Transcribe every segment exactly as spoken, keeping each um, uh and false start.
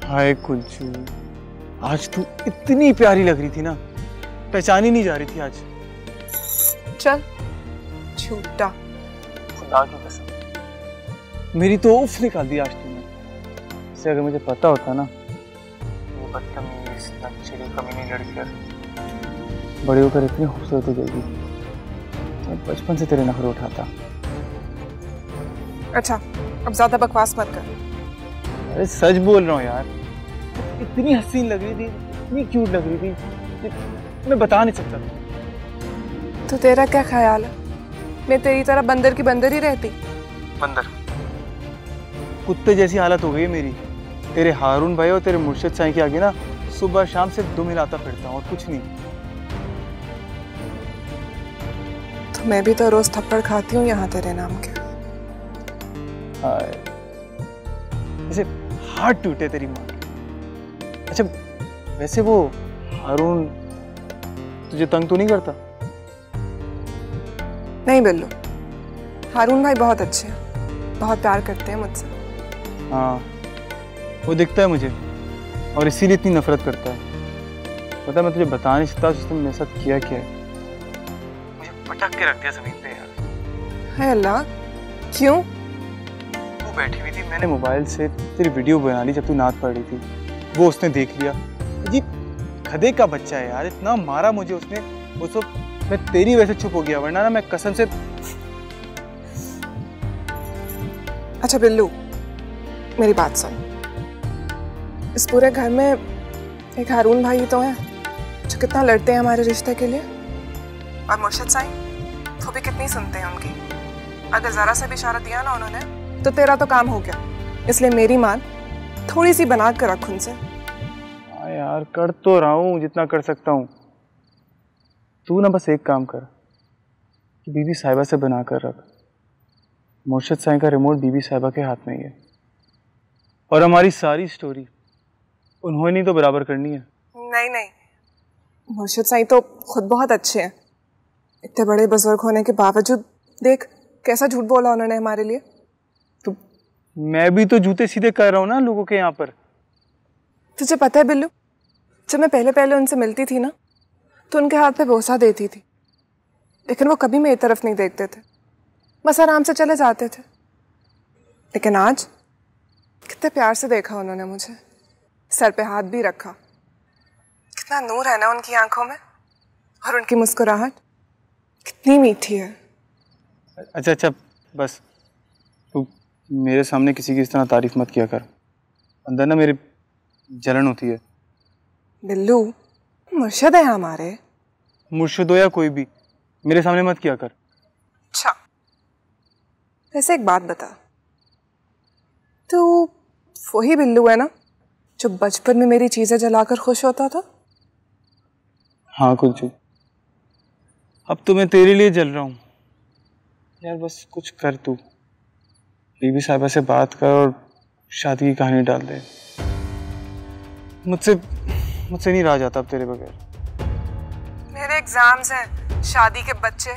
हाय कुंजू, आज तू इतनी प्यारी लग रही थी ना, पहचानी नहीं जा रही थी आज। चल झूठा। खुदा की कसम, मेरी तो उफ निकाल दी आज तूने। इससे अगर मुझे पता होता ना, ये बदतमीज नकचरी कमीनी लड़की बड़े होकर इतनी खूबसूरत हो जाएगी, मैं बचपन से तेरे नखरे उठाता। अच्छा अब ज्यादा बकवास मत कर। अरे सच बोल रहा हूँ यार, इतनी हसीन लग रही थी, इतनी क्यूट लग रही थी, मैं बता नहीं सकता। तो तेरा क्या ख्याल है, मैं तेरी तरह बंदर की बंदर ही रहती? बंदर? कुत्ते जैसी हालत हो गई है मेरी। तेरे हारून भाई और तेरे मुर्शिद साईं के आगे ना सुबह शाम से दुम हिलाता फिरता हूँ और कुछ नहीं। तो मैं भी तो रोज थप्पड़ खाती हूँ यहाँ तेरे नाम के। ऐसे हार्ट टूटे तेरी माँ के। अच्छा वैसे वो हारून तुझे तंग तो नहीं करता? नहीं बिल्लू, हारून भाई बहुत अच्छे हैं, बहुत प्यार करते हैं मुझसे। हाँ वो दिखता है मुझे, और इसीलिए इतनी नफरत करता है। पता मैं तुझे बता नहीं सकता उसने मेरे साथ किया क्या है। मुझे पटक के रख दिया जमीन पे यार। है अल्लाह, क्यों? तू बैठी हुई थी, मैंने मोबाइल से तेरी वीडियो बना ली जब तू नात पढ़ रही थी, वो उसने देख लिया। जी खदे का बच्चा है यार, इतना मारा मुझे उसने। वो सब मैं तेरी वजह से चुप हो गया, वरना ना मैं कसम से। अच्छा बिल्लू मेरी बात सुन, इस पूरे घर में एक हारून भाई तो है जो कितना लड़ते हैं हमारे रिश्ते के लिए, और मुर्शिद साईं वो भी कितनी सुनते हैं उनकी। अगर जरा सा भी इशारा दिया ना उन्होंने तो तेरा तो काम हो गया। इसलिए मेरी मान थोड़ी सी बना कर रख उनसे। हाँ यार कर तो रहा हूँ जितना कर सकता हूँ। तू ना बस एक काम कर कि बीबी साहिबा से बना कर रख। मुर्शिद साईं का रिमोट बीबी साहिबा के हाथ में ही है, और हमारी सारी स्टोरी उन्होंने तो बराबर करनी है। नहीं नहीं, मुर्शिद साईं तो खुद बहुत अच्छे हैं। इतने बड़े बुजुर्ग होने के बावजूद देख कैसा झूठ बोला उन्होंने हमारे लिए। तो मैं भी तो जूते सीधे कर रहा हूँ ना लोगों के यहाँ पर। तुझे पता है बिल्लू, जब मैं पहले पहले उनसे मिलती थी ना तो उनके हाथ पे बोसा देती थी, लेकिन वो कभी मेरी तरफ नहीं देखते थे, बस आराम से चले जाते थे। लेकिन आज कितने प्यार से देखा उन्होंने मुझे, सर पे हाथ भी रखा। कितना नूर है ना उनकी आंखों में, और उनकी मुस्कुराहट कितनी मीठी है। अच्छा अच्छा बस, तू मेरे सामने किसी की इस तरह तारीफ मत किया कर, अंदर ना मेरी जलन होती है। बिल्लू मुर्शिद है हमारे। मुर्शिद हो या कोई भी, मेरे सामने मत किया कर। अच्छा वैसे एक बात बता, तू वही बिल्लू है ना जो बचपन में मेरी चीजें जलाकर खुश होता था? हाँ कुंजू, अब तो मैं तेरे लिए जल रहा हूँ यार। बस कुछ कर तू, बीबी साहिबा से बात कर और शादी की कहानी डाल दे। मुझसे मुझसे नहीं रहा जाता अब तेरे बगैर। मेरे एग्जाम्स हैं, शादी के बच्चे।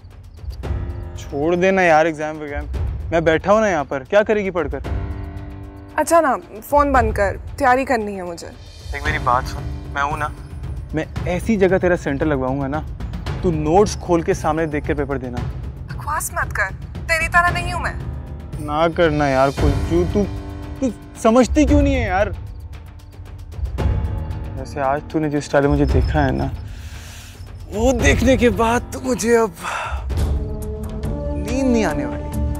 छोड़ देना यार एग्जाम वगैम, मैं बैठा हूँ ना यहाँ पर, क्या करेगी पढ़कर? अच्छा ना फोन बंद कर, तैयारी करनी है मुझे। देख मेरी बात सुन, मैं हूँ ना, मैं ऐसी जगह तेरा सेंटर लगवाऊंगा ना, तू नोट्स खोल के सामने देख कर पेपर देना। बकवास मत कर, तेरी तरह नहीं हूँ मैं। ना करना यार कुंजू, तू तू समझती क्यों नहीं है यार? वैसे आज तूने जिस स्टाइल मुझे देखा है ना, वो देखने के बाद तो मुझे अब नींद नहीं आने वाली।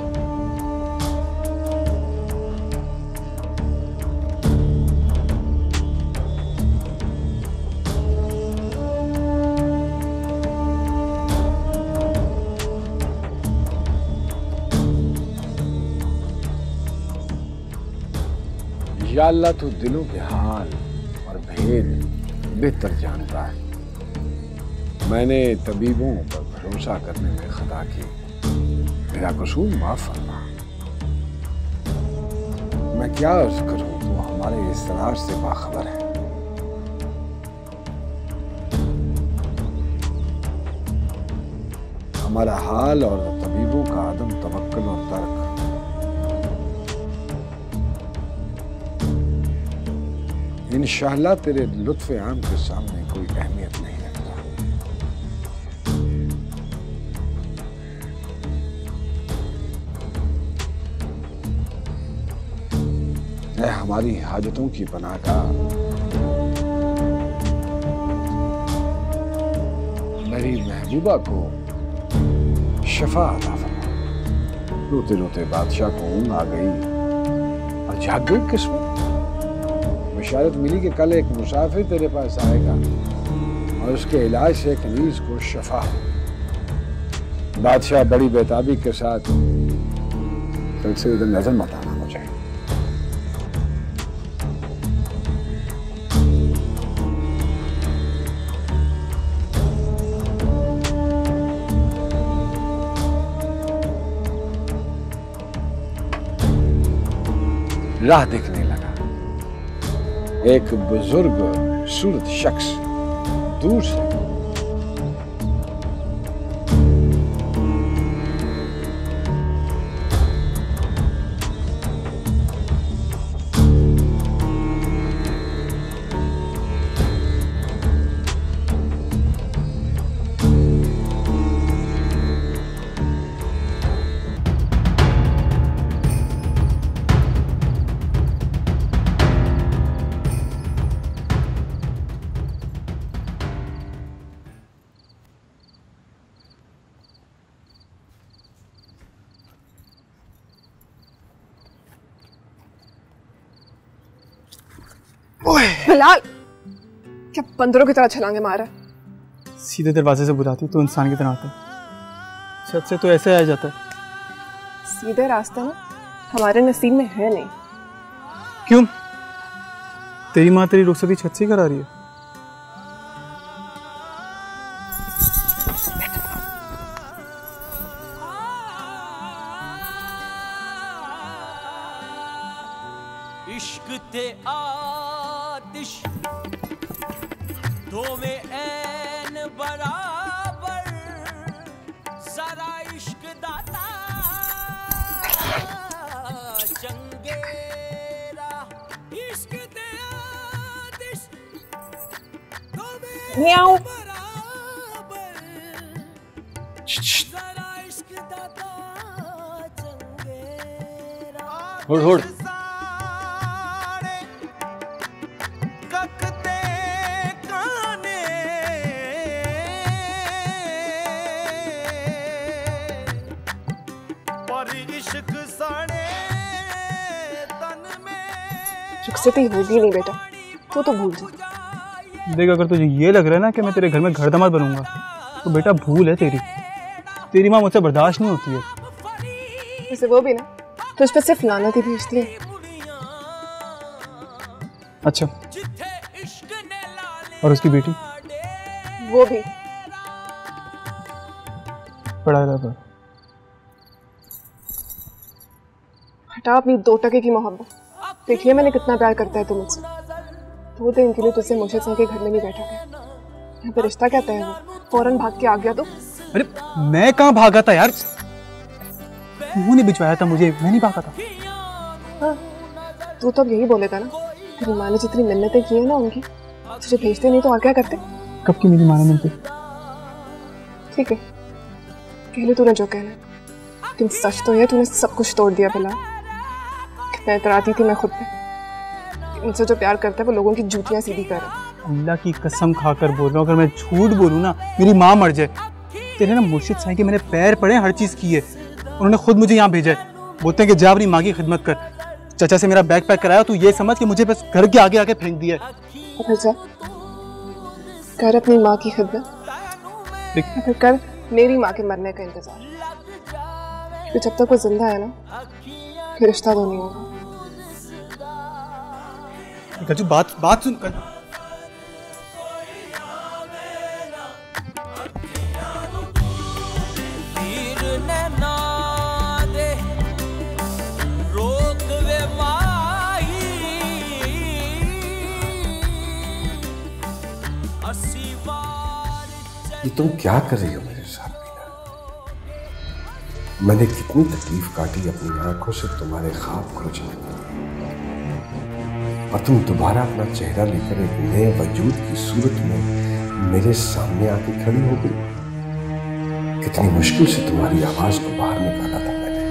या अल्लाह तू दिलों के हाल और भेद बेहतर जानता है। मैंने तबीबों पर भरोसा करने में खता की, मेरा कसूर माफ फरमा। मैं क्या अर्ज करूं, तो हमारे इस्तरार से बाखबर है। हमारा हाल और तबीबों का आदम तवक्कुल और तर्क इंशाअल्लाह तेरे लुत्फ़े आम के सामने कोई अहमियत नहीं रखता। ऐ हमारी हाजतों की पनाहगाह, मेरी महबूबा को शफा अता फरमा। रोते रोते बादशाह को ऊँग आ गई और जाग गई किस्मत। बशारत मिली कि कल एक मुसाफिर तेरे पास आएगा और उसके इलाज से एक नीज को शफा। बादशाह बड़ी बेताबी के साथ फिर से इधर नजर मत आना मुझे। राह देखने लगा। एक बुजुर्ग सूरत शख्स दूर से बिलाल, क्या बंदरों की तरह छलांगे मारा? सीधे दरवाजे से बुलाती तो इंसान की तरह आता है, छत से तो ऐसे आ जाता है। सीधे रास्ता ना हमारे नसीब में है नहीं। क्यों? तेरी माँ तेरी रुखसती छत से करा रही है। इश्क ते आतिश दो में ऐन बराबर, जरा इश्क दाता चंगेरा। इश्क ते आतिश दो में ऐन बराबर, जरा इश्क दाता चंगेरा। होड़ होड़ रुखसती होगी नहीं बेटा, तू तो भूल जा। देख, अगर तुझे ये लग रहा है ना कि मैं तेरे घर में घर दामाद बनूंगा तो बेटा भूल है तेरी। तेरी माँ मुझसे बर्दाश्त नहीं होती है। वैसे वो भी ना तुझ पे सिर्फ लानत ही भेजती है। अच्छा, और उसकी बेटी? वो भी पढ़ा रहा था। हटा अपनी दो टके की मोहब्बत। देखिए मैंने कितना प्यार करता है तू मुझसे। दो दिन के लिए तुझसे मुर्शिद साहब के घर में नहीं बैठा गया। यहाँ पे रिश्ता क्या तय है? वो फौरन भाग के आ गया तो? अरे मैं कहाँ भागा था यार, तू ने भिजवाया था मुझे, मैं नहीं भागा था। हाँ, तू तो अब यही बोलेगा ना, तेरी माँ ने जितनी मिन्नतें की है ना उनकी, तुझे भेजते नहीं तो और क्या करते? कब की मेरी माँ ने मिलती? ठीक है, कह ले तूने जो कहना है, लेकिन सच तो ये तूने सब कुछ तोड़ दिया। बिलाल, कितना इतराती थी मैं खुद पे। मुझसे जो प्यार करता है वो लोगों की जूतियां सीधी कर रहा है। अल्लाह की कसम खाकर बोल रहा हूँ, अगर मैं झूठ बोलूँ ना मेरी माँ मर जाए। तेरे ना मुर्शिद साईं के मैंने पैर पड़े, हर चीज़ की है। उन्होंने खुद मुझे यहाँ भेजा है, बोलते हैं कि जा अपनी माँ की खिदमत कर। चाचा से मेरा बैग पैक कराया, तू ये समझ कि मुझे बस घर के आगे आके फेंक दिया है। तो फिर जा कर अपनी माँ की खिदमत, फिर कर मेरी माँ के मरने का इंतजार। तो जब तक वो जिंदा है ना, फिर रिश्ता तो नहीं होगा। गजू बात बात सुन कर। ये तुम क्या कर रही हो मेरे साथ मीना? मैंने कितनी तकलीफ काटी अपनी आंखों से तुम्हारे ख्वाब खोजने में। और तुम दोबारा अपना चेहरा लेकर एक नए वजूद की सूरत में मेरे सामने आके खड़ी हो गई। कितनी मुश्किल से तुम्हारी आवाज को बाहर निकाला था मैंने।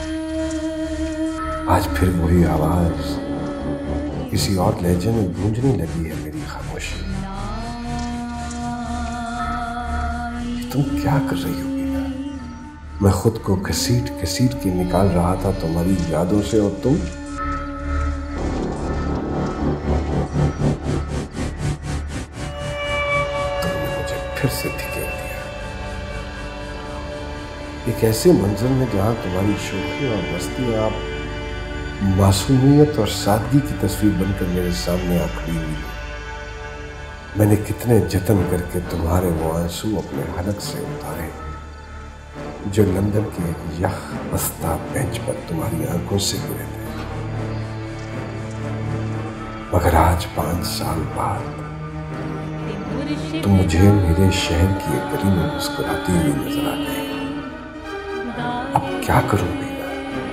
आज फिर वही आवाज किसी और लहजे में गूंजने लगी है मेरी खामोशी। तुम क्या कर रही हो बीना? मैं खुद को घसीट घसीट के निकाल रहा था तुम्हारी यादों से, और तुम तुमने मुझे फिर से धकेल दिया एक ऐसे मंजर में जहां तुम्हारी शोखी और मस्ती आप मासूमियत और सादगी की तस्वीर बनकर मेरे सामने आ खड़ी हुई। मैंने कितने जतन करके तुम्हारे वो आंसू अपने हलक से उतारे जो लंदन के एक यख बस्ता बेंच पर तुम्हारी आंखों से गिरे थे। मगर आज पांच साल बाद तुम मुझे मेरे शहर की एक गली में मुस्कुराती हुई नजर आ गई। अब क्या करूं बीना,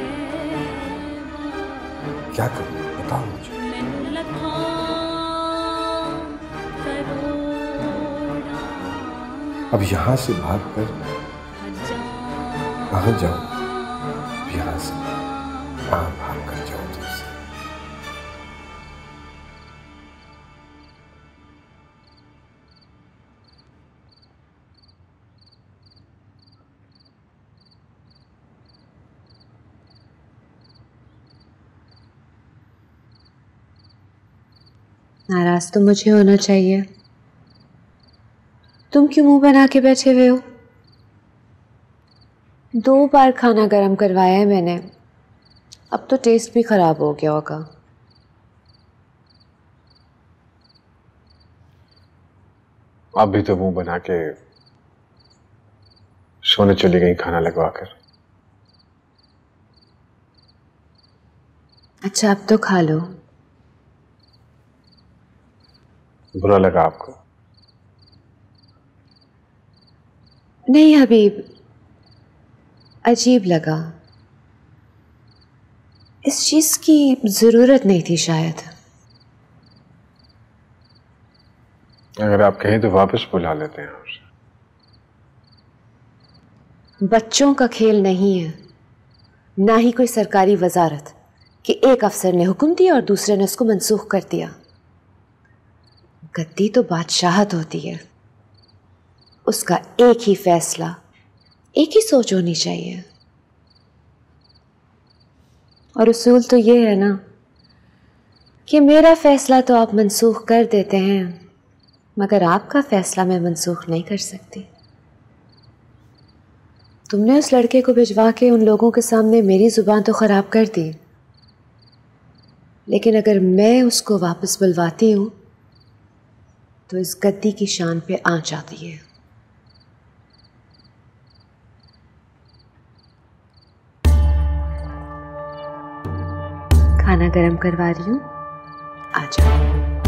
क्या करूं बताओ मुझे। अब यहां से भागकर कहां जाऊं? यहां से कहां भाग कर जाऊं तुमसे? नाराज तो मुझे होना चाहिए। तुम क्यों मुंह बना के बैठे हुए हो? दो बार खाना गर्म करवाया है मैंने, अब तो टेस्ट भी खराब हो गया होगा। आप भी तो मुंह बना के सोने चली गई खाना लगवा कर। अच्छा अब तो खा लो। बुरा लगा आपको? नहीं हबीब, अजीब लगा। इस चीज की जरूरत नहीं थी शायद। अगर आप कहें तो वापस बुला लेते हैं आपसे। बच्चों का खेल नहीं है, ना ही कोई सरकारी वजारत कि एक अफसर ने हुक्म दिया और दूसरे ने उसको मंसूख कर दिया। गद्दी तो बादशाहत होती है, उसका एक ही फैसला, एक ही सोच होनी चाहिए। और उसूल तो ये है ना कि मेरा फैसला तो आप मंसूख कर देते हैं, मगर आपका फैसला मैं मंसूख नहीं कर सकती। तुमने उस लड़के को भिजवा के उन लोगों के सामने मेरी जुबान तो खराब कर दी, लेकिन अगर मैं उसको वापस बुलवाती हूं तो इस गद्दी की शान पे आंच आती है। खाना गरम करवा रही हूं, आ जाओ।